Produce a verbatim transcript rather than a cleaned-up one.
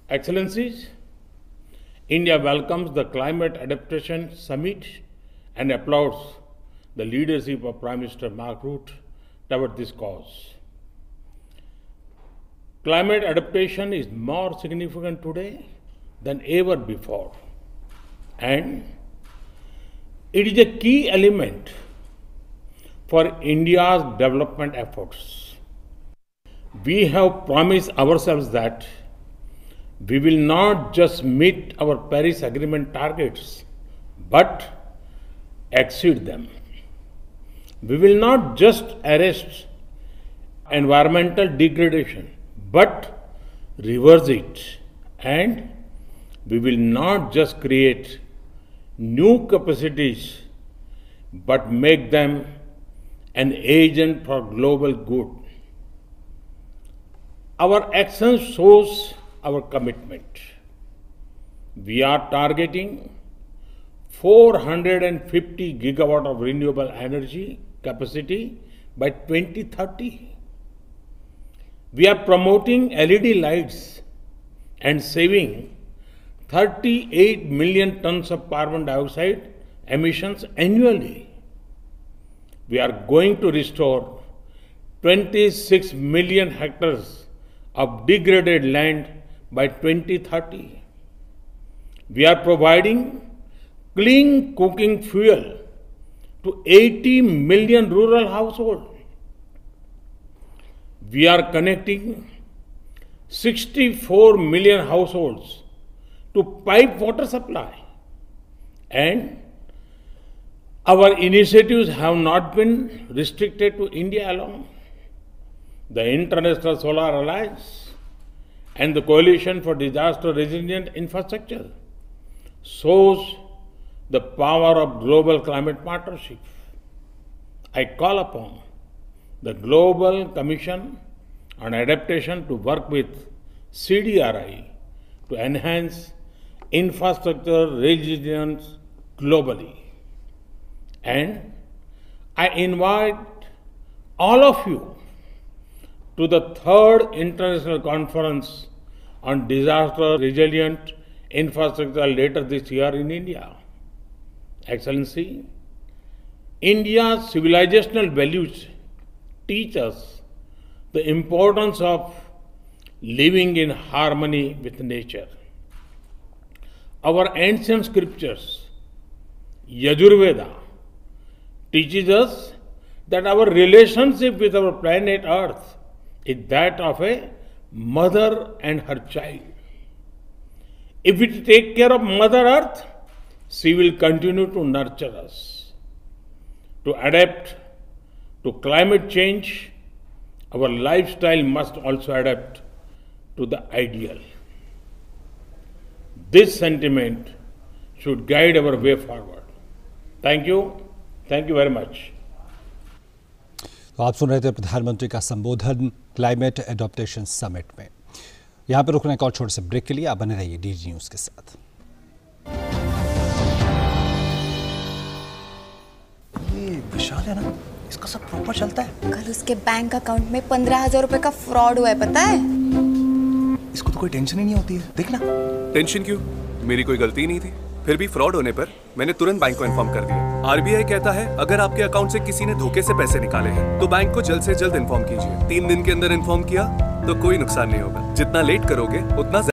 Excellencies, India welcomes the Climate Adaptation Summit and applauds the leadership of Prime Minister Mark Rutte toward this cause. Climate adaptation is more significant today than ever before, and it is a key element for India's development efforts. We have promised ourselves that we will not just meet our Paris Agreement targets, but exceed them. We will not just arrest environmental degradation, but reverse it. And we will not just create new capacities, but make them an agent for global good. Our action shows our commitment. We are targeting four hundred fifty gigawatt of renewable energy capacity by twenty thirty. We are promoting L E D lights and saving thirty-eight million tons of carbon dioxide emissions annually. We are going to restore twenty-six million hectares of degraded land by twenty thirty. We are providing clean cooking fuel to eighty million rural households. We are connecting sixty-four million households to pipe water supply. And our initiatives have not been restricted to India alone. The International Solar Alliance and the Coalition for Disaster Resilient Infrastructure shows the power of global climate partnership. I call upon the Global Commission on Adaptation to work with C D R I to enhance infrastructure resilience globally. And I invite all of you to the third International Conference on Disaster Resilient Infrastructure later this year in India. Excellency, India's civilizational values teach us the importance of living in harmony with nature. Our ancient scriptures, Yajurveda, teaches us that our relationship with our planet Earth is that of a mother and her child. If we take care of Mother Earth, she will continue to nurture us. To adapt to climate change, our lifestyle must also adapt to the ideal. This sentiment should guide our way forward. Thank you. Thank you very much. तो आप सुन रहे थे प्रधानमंत्री का संबोधन climate adaptation summit में। यहाँ पर रुकने का और छोटे से ब्रेक के लिए आप बने रहिए डीडी न्यूज के साथ। ये विशाल है ना, इसका सब प्रॉपर चलता है। कल उसके बैंक अकाउंट में पंद्रह हजार रुपए का फ्रॉड हुआ है, पता है? इसको तो कोई टेंशन ही नहीं होती है, देखना। टेंशन क्यों? मेरी कोई गलती नहीं थी। फिर भी फ्रॉड होने पर मैंने तुरंत बैंक को इन्फॉर्म कर दिया। आरबीआई कहता है अगर आपके अकाउंट से किसी ने धोखे से पैसे निकाले हैं तो बैंक को जल्द से जल्द इन्फॉर्म कीजिए। तीन दिन के अंदर इन्फॉर्म किया तो कोई नुकसान नहीं होगा। जितना लेट करोगे उतना